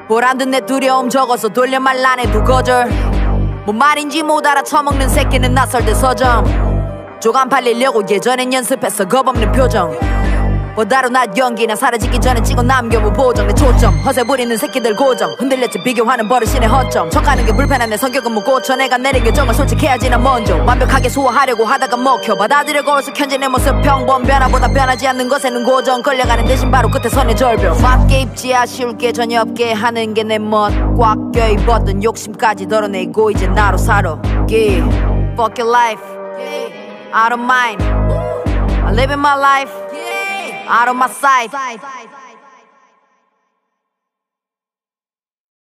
보란듯 내 두려움 적어서 돌려 말라네 두 거절. 뭔 말인지 못 알아 처먹는 새끼는 낯설 때 서점. 조간 팔리려고 예전엔 연습했어 겁없는 표정. 보다로 낮 연기나 사라지기 전에 찍어 남겨본 보정. 내 초점 허세 부리는 새끼들 고정. 흔들렸지 비교하는 버릇이네 허점. 척하는 게 불편한 내 성격은 못 고쳐. 내가 내린 결정을 솔직해야지 나 먼저. 완벽하게 소화하려고 하다가 먹혀. 받아들여 거울속 현재 내 모습 평범. 변화보다 변하지 않는 것에는 고정. 끌려가는 대신 바로 끝에 선의 절벽. 맞게 입지 아쉬울 게 전혀 없게 하는 게 내 멋. 꽉 껴입었던 욕심까지 덜어내고 이제 나로 살아. Yeah, fuck your life, out of mind. I live in my life, out of my sight.